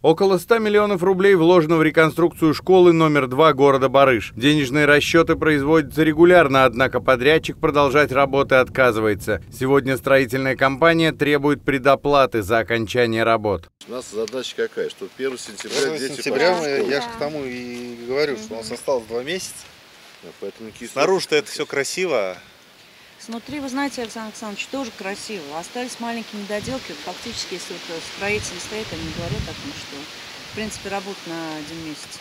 Около 100 миллионов рублей вложено в реконструкцию школы номер 2 города Барыш. Денежные расчеты производятся регулярно, однако подрядчик продолжать работы отказывается. Сегодня строительная компания требует предоплаты за окончание работ. У нас задача какая? Что 1 сентября 1 дети сентября пойдут в школу. я же к тому и говорю, что у нас осталось 2 месяца. Да, поэтому Снаружи-то это все красиво. Смотри, вы знаете, Александр Александрович, тоже красиво. Остались маленькие недоделки. Фактически, если вот строители стоят, они говорят о том, что, в принципе, работа на 1 месяц.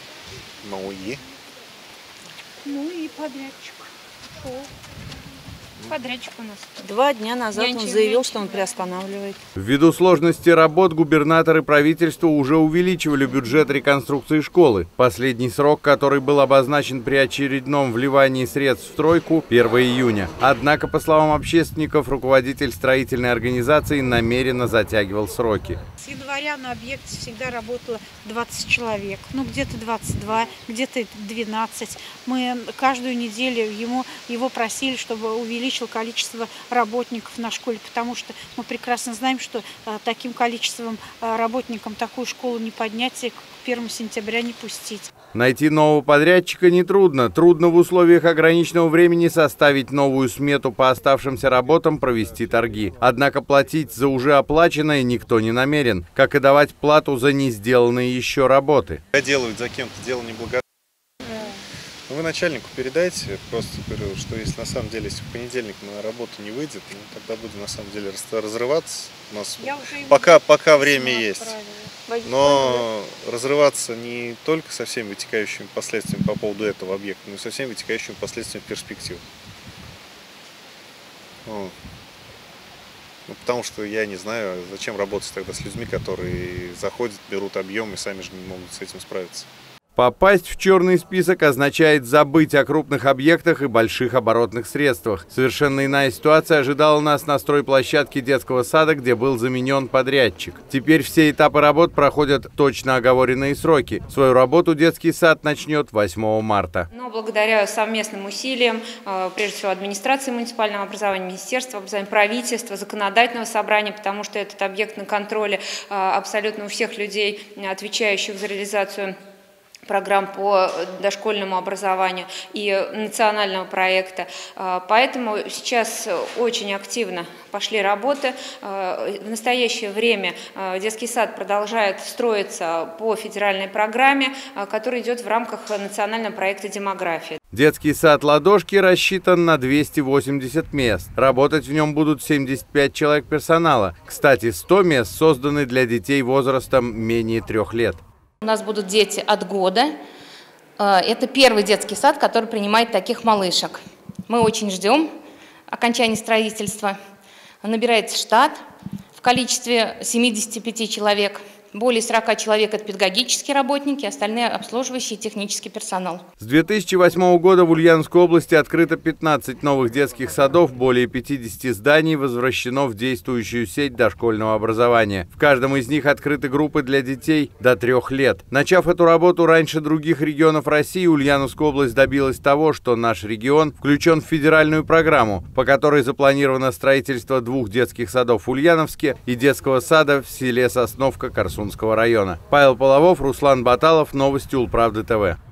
Ну и подрядчик. Подрядчик у нас. 2 дня назад он заявил, что он приостанавливает. Ввиду сложности работ губернатор и правительство уже увеличивали бюджет реконструкции школы. Последний срок, который был обозначен при очередном вливании средств в стройку, 1 июня. Однако, по словам общественников, руководитель строительной организации намеренно затягивал сроки. С января на объекте всегда работало 20 человек. Ну, где-то 22, где-то 12. Мы каждую неделю его просили, чтобы увеличил количество работников на школе, потому что мы прекрасно знаем, что таким количеством работникам такую школу не поднять и к 1 сентября не пустить. Найти нового подрядчика нетрудно. Трудно в условиях ограниченного времени составить новую смету по оставшимся работам, провести торги. Однако платить за уже оплаченное никто не намерен, как и давать плату за не сделанные еще работы. Делают за кем-то дело неблагодарное. Вы начальнику передайте, просто говорю, что если на самом деле, если в понедельник на работу не выйдет, ну, тогда будем на самом деле разрываться. У нас пока время есть. Но разрываться не только со всеми вытекающими последствиями по поводу этого объекта, но и со всеми вытекающими последствиями перспектив. Ну, потому что я не знаю, зачем работать тогда с людьми, которые заходят, берут объем и сами же не могут с этим справиться. Попасть в черный список означает забыть о крупных объектах и больших оборотных средствах. Совершенно иная ситуация ожидала нас на стройплощадке детского сада, где был заменен подрядчик. Теперь все этапы работ проходят точно оговоренные сроки. Свою работу детский сад начнет 8 марта. Но благодаря совместным усилиям, прежде всего администрации муниципального образования, Министерства образования, правительства, законодательного собрания, потому что этот объект на контроле абсолютно у всех людей, отвечающих за реализацию программ по дошкольному образованию и национального проекта. Поэтому сейчас очень активно пошли работы. В настоящее время детский сад продолжает строиться по федеральной программе, которая идет в рамках национального проекта «Демография». Детский сад «Ладошки» рассчитан на 280 мест. Работать в нем будут 75 человек персонала. Кстати, 100 мест созданы для детей возрастом менее 3 лет. У нас будут дети от года. Это первый детский сад, который принимает таких малышек. Мы очень ждем окончания строительства. Набирается штат в количестве 75 человек. Более 40 человек – это педагогические работники, остальные – обслуживающий и технический персонал. С 2008 года в Ульяновской области открыто 15 новых детских садов, более 50 зданий возвращено в действующую сеть дошкольного образования. В каждом из них открыты группы для детей до 3 лет. Начав эту работу раньше других регионов России, Ульяновская область добилась того, что наш регион включен в федеральную программу, по которой запланировано строительство 2 детских садов в Ульяновске и детского сада в селе Сосновка Корсунского района. Павел Половов, Руслан Баталов, новости Улправды ТВ.